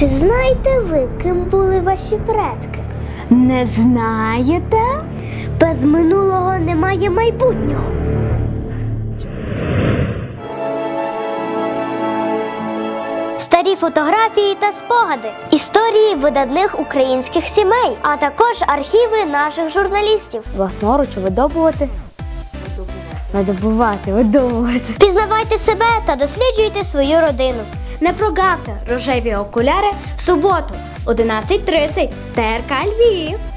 Чи знаєте ви, ким були ваші предки? Не знаєте? Без минулого немає майбутнього. Старі фотографії та спогади, історії видатних українських сімей, а також архіви наших журналістів. Власноруч видобувати. Пізнавайте себе та досліджуйте свою родину. Не прогавте рожеві окуляри в суботу, 11:30, ТРК Львів.